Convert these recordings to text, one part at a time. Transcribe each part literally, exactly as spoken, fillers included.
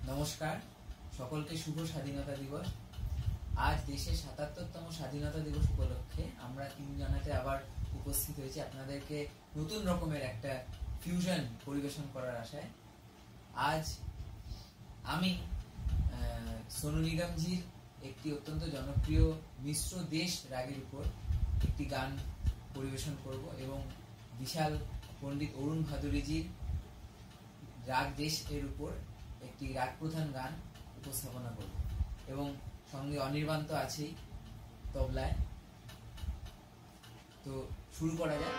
নমস্কার, সকলকে শুভ স্বাধীনতা দিবস। আজ দেশের সাতাত্তরতম স্বাধীনতা দিবস উপলক্ষে আমরা তিনজনাতে আবার উপস্থিত হয়েছি আপনাদেরকে নতুন রকমের একটা ফিউশন পরিবেশন করার আশায়। আজ আমি সোনু নিগমজির একটি অত্যন্ত জনপ্রিয় মিশ্র দেশ রাগের উপর একটি গান পরিবেশন করব এবং বিশাল পণ্ডিত অরুণ ভাদুরীজির রাগ দেশ এর উপর একটি রাগ প্রধান গান উপস্থাপনা করব এবং সঙ্গে অনির্বাণ তো আছেই তবলায়। তো শুরু করা যায়।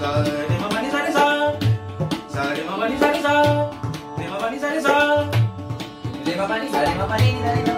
sa re ma pa ni sa re sa sa re ma pa ni sa re sa re ma pa ni sa re sa Re ma pa ni sa re ma pa ni sa re